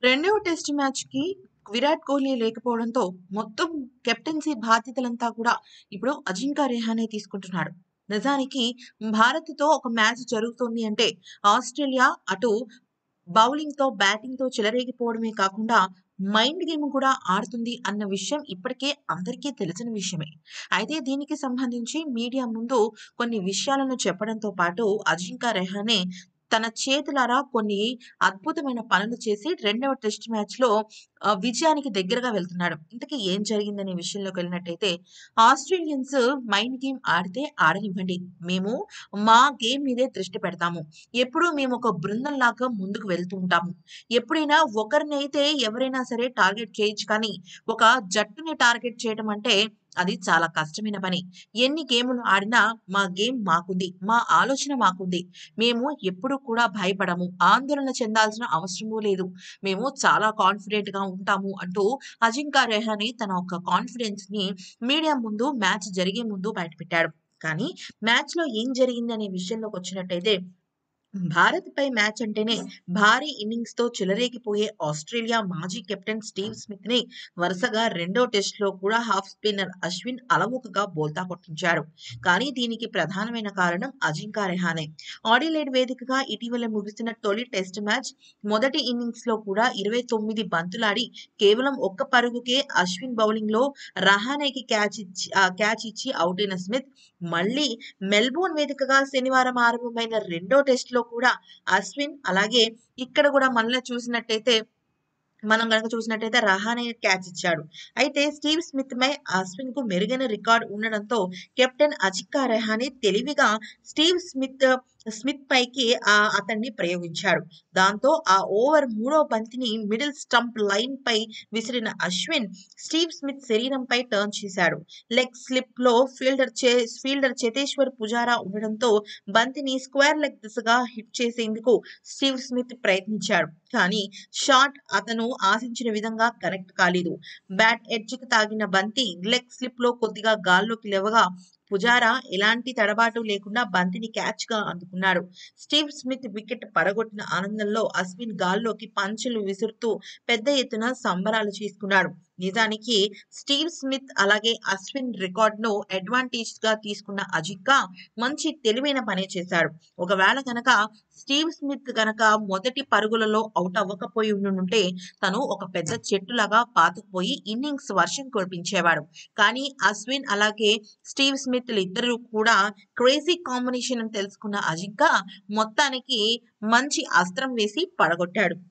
రెండవ టెస్ట్ మ్యాచ్‌కి విరాట్ కోహ్లీ లేకపోవడంతో మొత్తం కెప్టెన్సీ బాధ్యతలంతా కూడా ఇప్పుడు అజింకా రెహానే తీసుకుంటున్నాడు. నిజానికి భారత్‌తో ఒక మ్యాచ్ జరుగుతుంది అంటే ఆస్ట్రేలియా అటు బౌలింగ్‌తో, బ్యాటింగ్‌తో చెలరేగిపోవడమే కాకుండా మైండ్ గేమ్ కూడా ఆడుతుంది అన్న విషయం ఇప్పటికే అందరికీ తెలిసిన విషయమే. అయితే దీనికి సంబంధించి మీడియా ముందు కొన్ని విషయాలను చెప్పడంతో పాటు అజింకా రెహానే తన చేతులారా కొన్ని అద్భుతమైన పనులు చేసి రెండవ టెస్ట్ మ్యాచ్‌లో విజయానికి దగ్గరగా వెళ్తున్నాడు. ఇంతకీ ఏం జరిగిందనే విషయంలోకెళ్ళినట్టయితే ఆస్ట్రేలియన్స్ మైండ్ గేమ్ ఆడితే ఆడనివ్వండి. మేము మా గేమ్ మీదే దృష్టి పెడతాము. ఎప్పుడూ మేమొక బృందంలాగా ముందుకు వెళ్తూ ఉంటాము. ఎప్పుడైనా ఒకరినైతే ఎవరైనా సరే టార్గెట్ చేయొచ్చు కానీ, ఒక జట్టుని టార్గెట్ చేయడం అంటే అది చాలా కష్టమైన పని. ఎన్ని గేములు ఆడినా మా గేమ్ మాకుంది. మా ఆలోచన మాకుంది. మేము ఎప్పుడు కూడా భయపడము. ఆందోళన చెందాల్సిన అవసరమూ లేదు. మేము చాలా కాన్ఫిడెంట్‌గా ఉంటాము అంటూ అజింకా రెహానే తన ఒక కాన్ఫిడెన్స్‌ని మీడియా ముందు మ్యాచ్ జరిగే ముందు బయటపెట్టాడు. కానీ మ్యాచ్‌లో ఏం జరిగిందనే విషయంలోకొచ్చినట్టయితే భారత్‌పై మ్యాచ్ అంటేనే భారీ ఇన్నింగ్స్‌తో చెలరేగిపోయే ఆస్ట్రేలియా మాజీ కెప్టెన్ స్టీవ్ స్మిత్‌ని వరుసగా రెండో టెస్ట్‌లో కూడా హాఫ్ స్పిన్నర్ అశ్విన్ అలవోకగా బోల్తా కొట్టించాడు. కానీ దీనికి ప్రధానమైన కారణం అజింకా రెహానే. ఆడిలైడ్ వేదికగా ఇటీవల ముగిసిన తొలి టెస్ట్ మ్యాచ్ మొదటి ఇన్నింగ్స్‌లో కూడా 29 బంతులాడి కేవలం ఒక్క పరుగుకే అశ్విన్ బౌలింగ్‌లో రహానేకి క్యాచ్ ఇచ్చి ఔటైన స్మిత్ మళ్ళీ మెల్బోర్న్ వేదికగా శనివారం ఆరంభమైన రెండో టెస్ట్‌లో కూడా అశ్విన్ అలాగే ఇక్కడ కూడా మళ్ళా చూసినట్టయితే మనం గనక చూసినట్టయితే రహానే క్యాచ్ ఇచ్చాడు. అయితే స్టీవ్ స్మిత్‌పై అశ్విన్‌కు మెరుగైన రికార్డ్ ఉండడంతో కెప్టెన్ అజింకా రెహానే తెలివిగా స్మిత్ పైకి అతన్ని ప్రయోగించాడు. దాంతో ఆ ఓవర్ మూడో బంతిని మిడిల్ స్టంప్ లైన్‌పై విసిరిన అశ్విన్ స్టీవ్ స్మిత్ శరీరంపై టర్న్ చేశాడు. లెగ్ స్లిప్‌లో ఫీల్డర్ చేతేశ్వర్ పుజారా ఉండడంతో బంతిని స్క్వేర్ లెగ్ దిశగా హిట్ చేసేందుకు స్టీవ్ స్మిత్ ప్రయత్నించాడు. కానీ షాట్ అతను ఆశించిన విధంగా కనెక్ట్ కాలేదు. బ్యాట్ ఎడ్జ్‌కి తాకిన బంతి లెగ్ స్లిప్‌లో కొద్దిగా గాల్లోకి లేవగా పుజారా ఎలాంటి తడబాటు లేకుండా బంతిని క్యాచ్‌గా అందుకున్నాడు. స్టీవ్ స్మిత్ వికెట్ పడగొట్టిన ఆనందంలో అశ్విన్ గాల్లోకి పంచులు విసురుతూ పెద్ద ఎత్తున సంబరాలు చేసుకున్నాడు. నిజానికి స్టీవ్ స్మిత్ అలాగే అశ్విన్ రికార్డ్‌ను అడ్వాంటేజ్‌గా తీసుకున్న అజింకా మంచి తెలివైన పనే చేశాడు. ఒకవేళ గనక స్టీవ్ స్మిత్ గనక మొదటి పరుగులలో ఔట్ అవ్వకపోయి ఉండుంటే తను ఒక పెద్ద చెట్టులాగా పాతుకుపోయి ఇన్నింగ్స్ వర్షం కురిపించేవాడు. కానీ అశ్విన్ అలాగే స్టీవ్ స్మిత్‌లు ఇద్దరూ కూడా క్రేజీ కాంబినేషన్ అని తెలుసుకున్న అజింకా మొత్తానికి మంచి అస్త్రం వేసి పడగొట్టాడు.